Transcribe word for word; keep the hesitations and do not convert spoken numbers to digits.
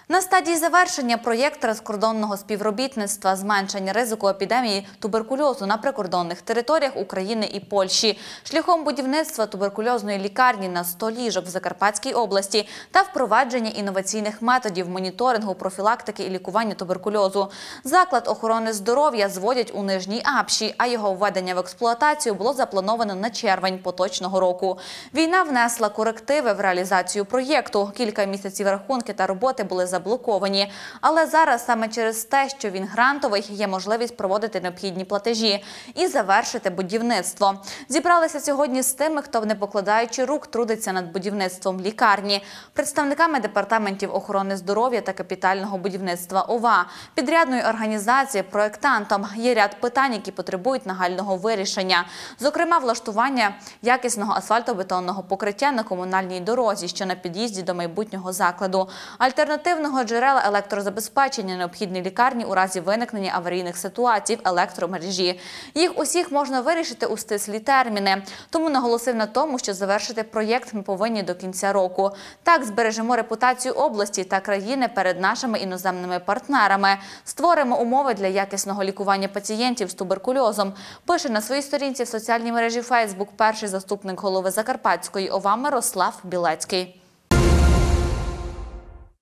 На стадії завершення проєкт транскордонного співробітництва зменшення ризику епідемії туберкульозу на прикордонних територіях України і Польщі шляхом будівництва туберкульозної лікарні на сто ліжок в Закарпатській області та впровадження інноваційних методів моніторингу, профілактики і лікування туберкульозу. Заклад охорони здоров'я зводять у Нижній Апші, а його введення в експлуатацію було заплановано на червень поточного року. Війна внесла корективи в реалізацію проєкту. Кілька місяців рахунки та роботи були заблоковані. Але зараз саме через те, що він грантовий, є можливість проводити необхідні платежі і завершити будівництво. Зібралися сьогодні з тими, хто, не покладаючи рук, трудиться над будівництвом лікарні. Представниками департаментів охорони здоров'я та капітального будівництва ОВА, підрядної організації, проєктантом. Є ряд питань, які потребують нагального вирішення. Зокрема, влаштування якісного асфальтобетонного покриття на комунальній дорозі, що на під'їзді до майбутнього закладу. Альтернативного джерела електрозабезпечення необхідної лікарні у разі виникнення аварійних ситуацій в електромережі. Їх усіх можна вирішити у стислі терміни. Тому наголосив на тому, що завершити проєкт ми повинні до кінця року. Так збережемо репутацію області та країни перед нашими іноземними партнерами. Створимо умови для якісного лікування пацієнтів з туберкульозом. Пише на своїй сторінці в соціальній мережі Фейсбук перший заступник голови Закарпатської ОВА Мирослав Білецький.